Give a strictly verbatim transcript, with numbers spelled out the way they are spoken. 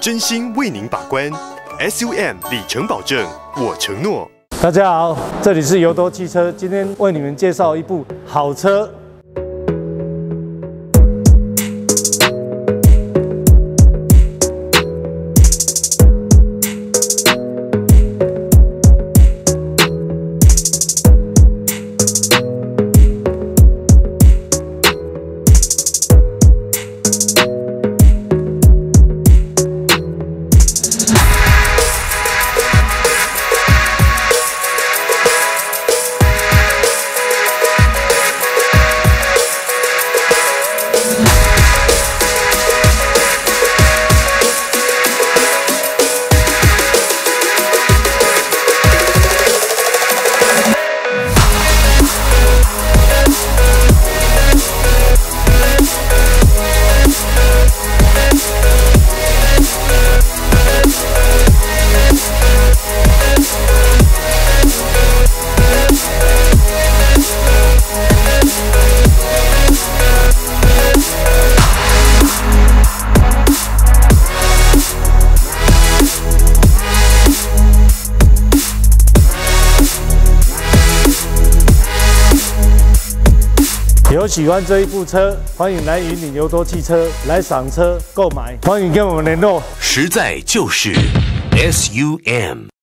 真心为您把关。S U M 里程保证，我承诺。 大家好，这里是油多汽车，今天为你们介绍一部好车。 有喜欢这一部车，欢迎来云岭油多汽车来赏车购买，欢迎跟我们联络。 实在就是 S U M。